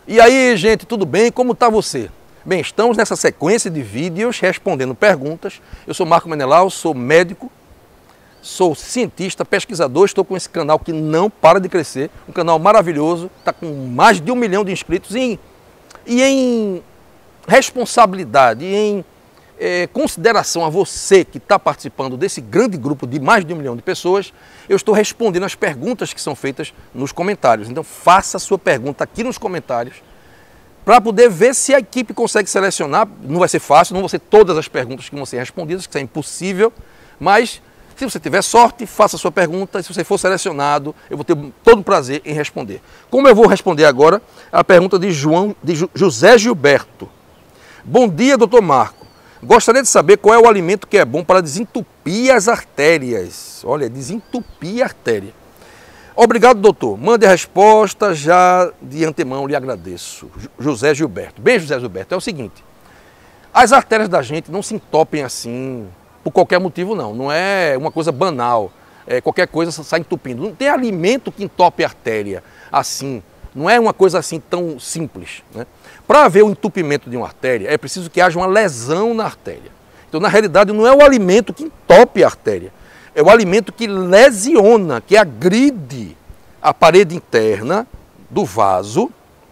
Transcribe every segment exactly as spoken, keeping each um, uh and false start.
E aí, gente, tudo bem? Como está você? Bem, estamos nessa sequência de vídeos respondendo perguntas. Eu sou Marco Menelau, sou médico, sou cientista, pesquisador, estou com esse canal que não para de crescer, um canal maravilhoso, está com mais de um milhão de inscritos e, e em responsabilidade, e em é, consideração a você que está participando desse grande grupo de mais de um milhão de pessoas, eu estou respondendo as perguntas que são feitas nos comentários. Então faça a sua pergunta aqui nos comentários para poder ver se a equipe consegue selecionar. Não vai ser fácil, não vão ser todas as perguntas que vão ser respondidas, que isso é impossível, mas se você tiver sorte, faça a sua pergunta, e se você for selecionado, eu vou ter todo o prazer em responder. Como eu vou responder agora a pergunta de, João, de José Gilberto. Bom dia, doutor Marco. Gostaria de saber qual é o alimento que é bom para desentupir as artérias. Olha, desentupir a artéria. Obrigado, doutor. Mande a resposta, já de antemão lhe agradeço. José Gilberto. Bem, José Gilberto, é o seguinte. As artérias da gente não se entopem assim por qualquer motivo, não. Não é uma coisa banal. É, qualquer coisa sai entupindo. Não tem alimento que entope a artéria assim. Não é uma coisa assim tão simples, né? Para haver o entupimento de uma artéria, é preciso que haja uma lesão na artéria. Então, na realidade, não é o alimento que entope a artéria. É o alimento que lesiona, que agride a parede interna do vaso.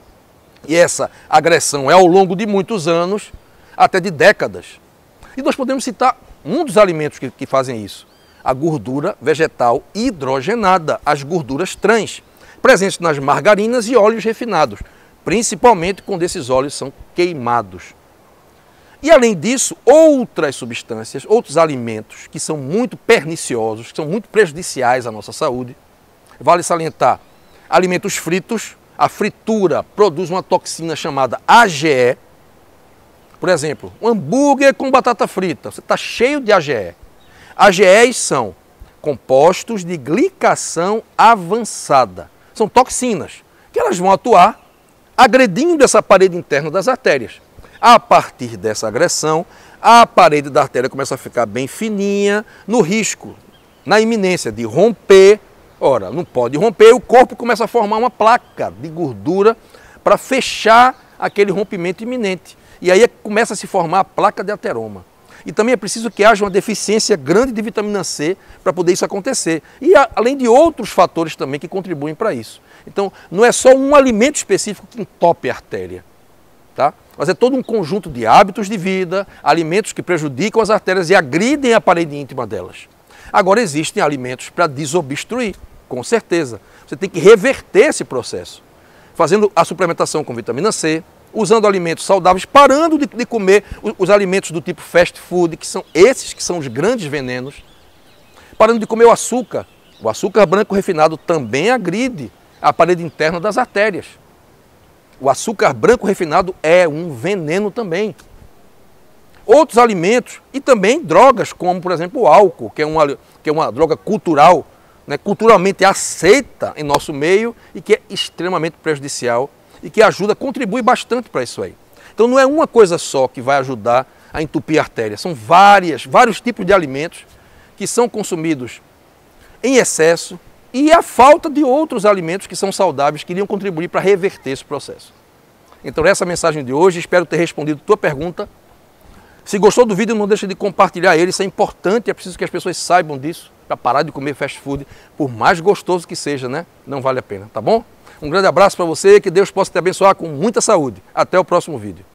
E essa agressão é ao longo de muitos anos, até de décadas. E nós podemos citar um dos alimentos que, que fazem isso. A gordura vegetal hidrogenada, as gorduras trans, presentes nas margarinas e óleos refinados, principalmente quando esses óleos são queimados. E além disso, outras substâncias, outros alimentos que são muito perniciosos, que são muito prejudiciais à nossa saúde. Vale salientar, alimentos fritos, a fritura produz uma toxina chamada A G E. Por exemplo, um hambúrguer com batata frita, você está cheio de A G E. A G Es são compostos de glicação avançada. São toxinas que elas vão atuar agredindo essa parede interna das artérias. A partir dessa agressão, a parede da artéria começa a ficar bem fininha, no risco, na iminência de romper. Ora, não pode romper, o corpo começa a formar uma placa de gordura para fechar aquele rompimento iminente. E aí começa a se formar a placa de ateroma. E também é preciso que haja uma deficiência grande de vitamina C para poder isso acontecer. E além de outros fatores também que contribuem para isso. Então, não é só um alimento específico que entope a artéria, tá? Mas é todo um conjunto de hábitos de vida, alimentos que prejudicam as artérias e agridem a parede íntima delas. Agora, existem alimentos para desobstruir, com certeza. Você tem que reverter esse processo, fazendo a suplementação com vitamina C, usando alimentos saudáveis, parando de, de comer os, os alimentos do tipo fast food, que são esses que são os grandes venenos, parando de comer o açúcar. O açúcar branco refinado também agride a parede interna das artérias. O açúcar branco refinado é um veneno também. Outros alimentos e também drogas, como por exemplo o álcool, que é uma, que é uma droga cultural, né, culturalmente aceita em nosso meio e que é extremamente prejudicial e que ajuda, contribui bastante para isso aí. Então não é uma coisa só que vai ajudar a entupir a artéria, são várias, vários tipos de alimentos que são consumidos em excesso e a falta de outros alimentos que são saudáveis que iriam contribuir para reverter esse processo. Então essa é a mensagem de hoje, espero ter respondido a tua pergunta. Se gostou do vídeo, não deixe de compartilhar ele, isso é importante, é preciso que as pessoas saibam disso, para parar de comer fast food, por mais gostoso que seja, né? Não vale a pena, tá bom? Um grande abraço para você, que Deus possa te abençoar com muita saúde. Até o próximo vídeo.